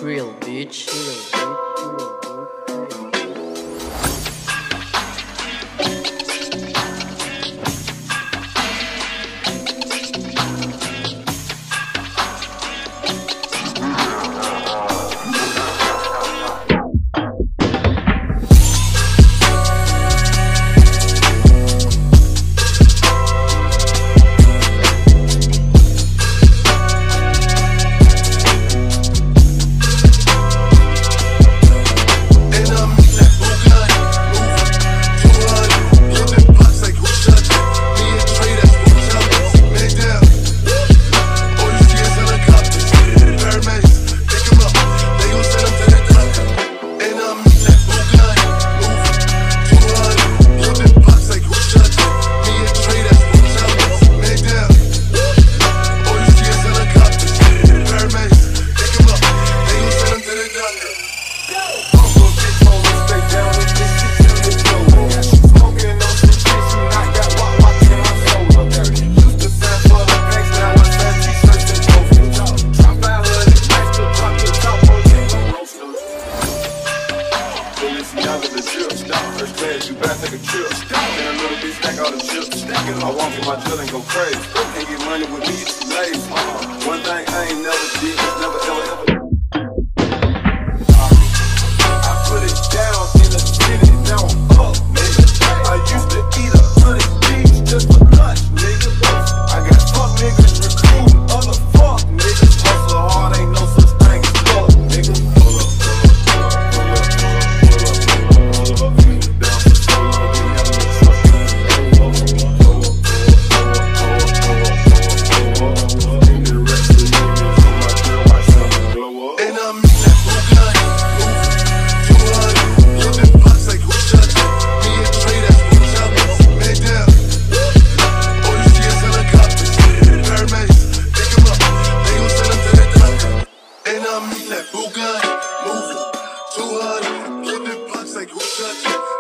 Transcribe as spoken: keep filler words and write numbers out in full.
Real bitch. Real you better take a trip. Then a little bit stack all the chips. I walk in my drill and go crazy. Can't get money with me, it's lazy. One thing I ain't never did, never ever ever. I put it down in the city, now I'm up, nigga. I used to eat a hundred G's just for lunch, nigga. I got fuck niggas recruiting other fuck niggas. Hustle hard, ain't no such thing as fuck, nigga. Pull up, pull up, pull up, pull up, pull up, pull up. That Bugatti, moving two hundred, flipping blocks like who touch it?